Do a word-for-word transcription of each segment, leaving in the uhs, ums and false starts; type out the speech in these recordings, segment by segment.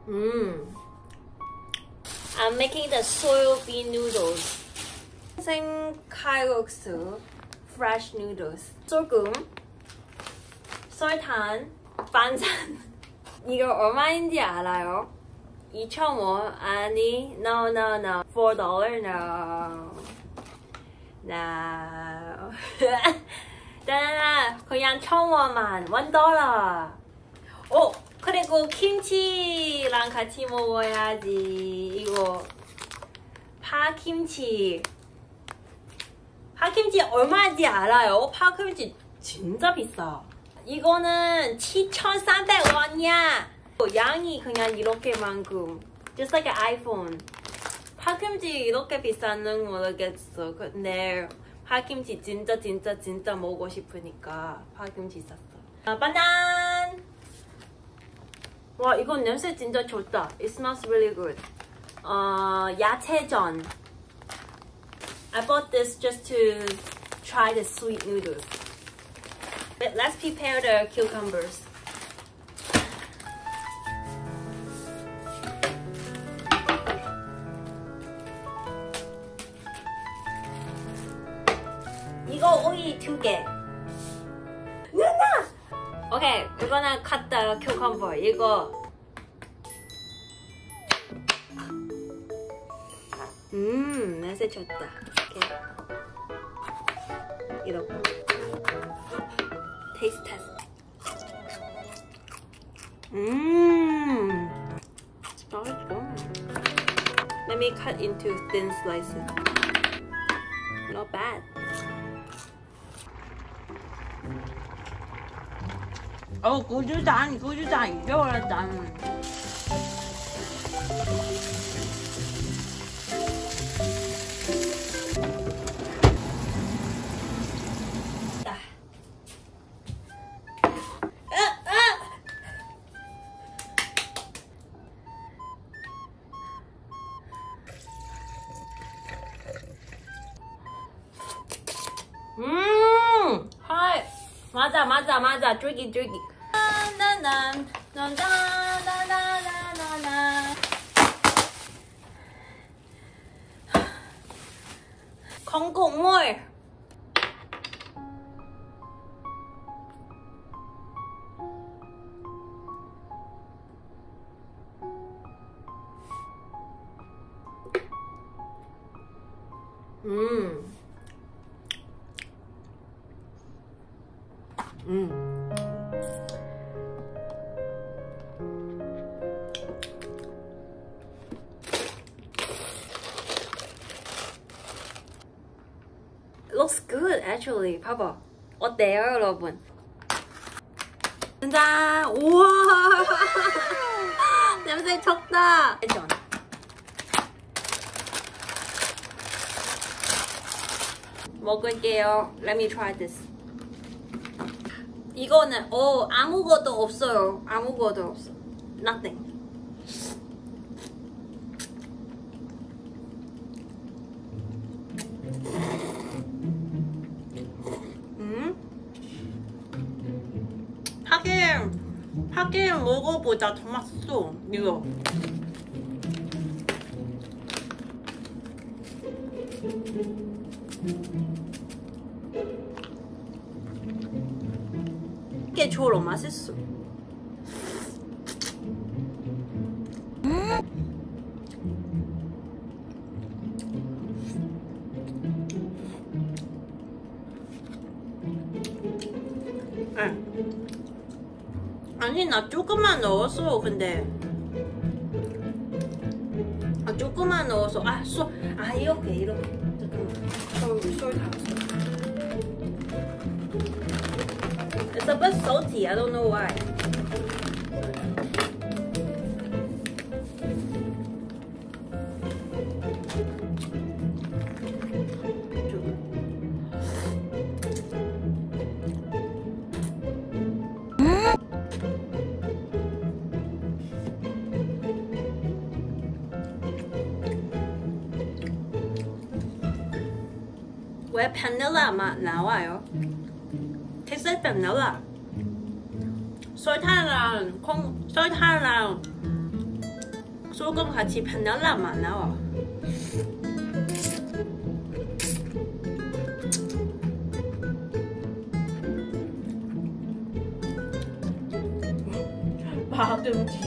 Mm. I'm making the soybean noodles. 생칼국수, fresh noodles. 소금, 설탕, 반찬. 이거 얼마인지 알아요? 이천 원 아니, no no no, four dollars no, no. 그냥 천 원만, one dollar. 어, 그리고 김치랑 같이 먹어야지. 이거 파김치. 파김치 얼마인지 알아요? 파김치 진짜 비싸. 이거는 칠천삼백 원이야. 양이 그냥 이렇게만큼. Just like an iPhone. 파김치 이렇게 비싼는 모르겠어. 근데 파김치 진짜 진짜 진짜 먹고 싶으니까 파김치 샀어. 아, 바난! 와, 이건 냄새 진짜 좋다. It smells really good. 어, 야채전. I bought this just to try the sweet noodles. Let's prepare the cucumbers. 이거 오이 두 개. 누나! Okay, we're gonna cut the cucumber. 이거. 음, 냄새 좋다. Okay. 이렇게. Taste test. Mmm. Let me cut into thin slices. Not bad. 어, 고추장, 고추장 잊어버렸다. 음, 하이, 맞아, 맞아, 맞아, 쫄깃, 쫄깃. 나나나나나나나나나. 콩국물. 음. 음. Looks good actually. 봐봐. 어때요, 여러분? 짠! 우와! 냄새 좋다. 먹을게요. Let me try this. 이거는 어 아무것도 없어요. 아무것도 없어. Nothing. 음? 하긴 하긴 먹어보자. 더 맛있어. 이거. 이게 졸로 맛있어. 응. 아니 나 조금만 넣었어. 근데 아 조금만 넣어서 아 쏘 아 이렇게 이렇게 잠깐만. 솔 담았어. It's a bit salty. I don't know why. 왜 바닐라 맛 나와요? Tastes like vanilla. 설탕이랑 콩, 설탕이랑 소금 같이 바닐라 맛 나와. 파김치.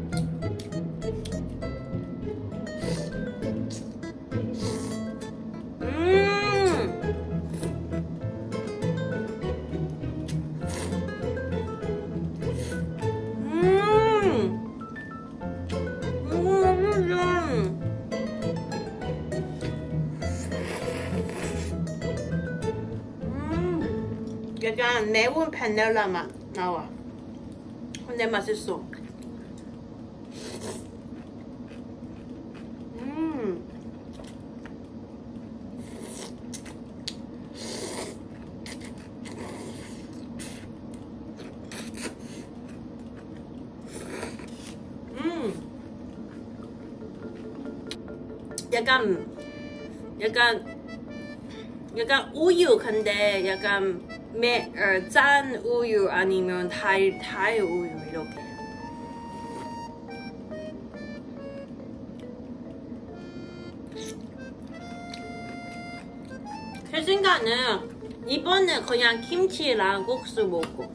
약간 매운 바닐라 맛 나와. 근데 맛있어. 음. 음. 약간 약간 약간 우유 근데 약간 매, 어, 짠 우유 아니면 달, 달 우유 이렇게. 제 생각은 이번에 그냥 김치랑 국수 먹고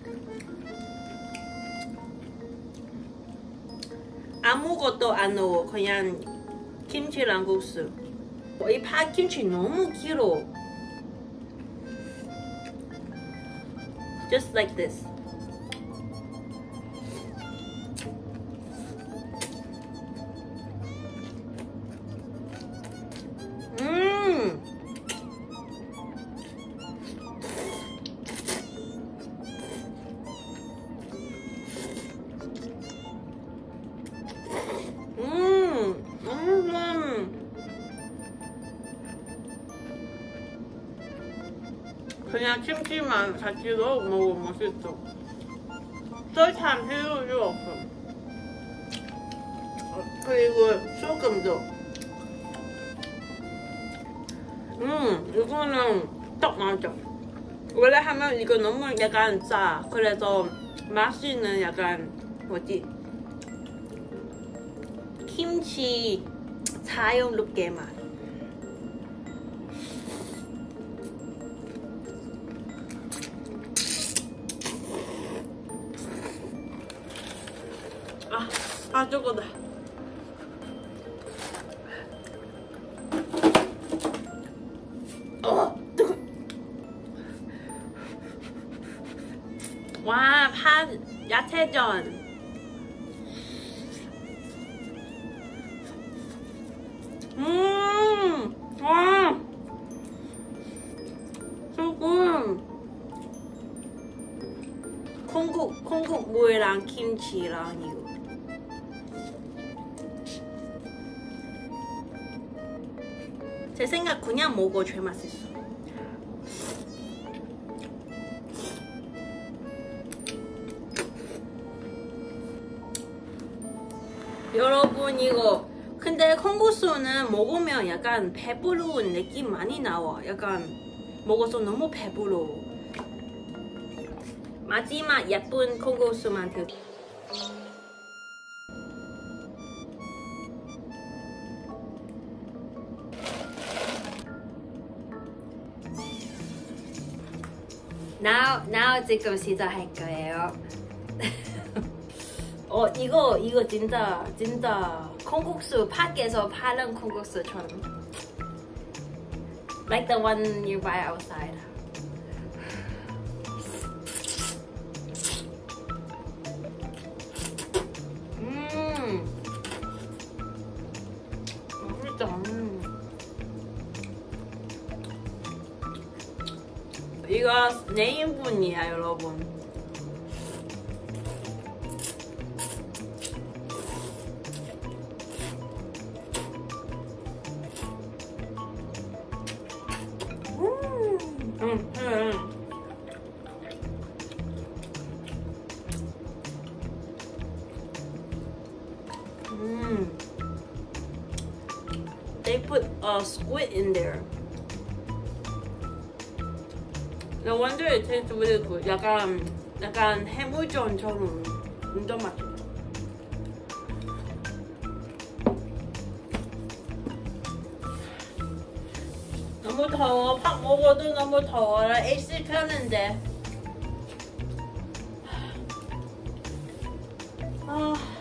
아무것도 안 넣어. 그냥 김치랑 국수. 이 팥김치 너무 길어. Just like this. 음. 음. 음. 그냥 김치만 같이 넣어 먹으면 맛있어. 설탕 필요 없어. 그리고 소금도. 음, 이거는 딱 맞아. 원래 하면 이거 너무 약간 짜. 그래서 맛있는 약간 뭐지? 김치 자연스럽게 맛. 아, 아 저거다. 어, 뜨거. 와, 파 야채전. 음, 와, 소금. 콩국, 콩국물이랑 김치랑 이거. 제 생각 그냥 먹어 제일 맛있어. 여러분 이거 근데 콩국수는 먹으면 약간 배부른 느낌 많이 나와. 약간 먹어서 너무 배부러. 마지막 예쁜 콩국수만 드. Now, now 지금 시작할 거예요. 어 이거 이거 진짜 진짜 콩국수 밖에서 파는 콩국수처럼. Like the one you buy outside. 음, 맛있다. 이거 네 인분이야 여러분. 음, 음, 음. 음. They put a squid in there. No wonder it tastes really good. 약간 약간 해물전처럼 완전 맛있어. 너무 더워. 밥 먹어도 너무 더워라. 에이씨 켰는데. 아.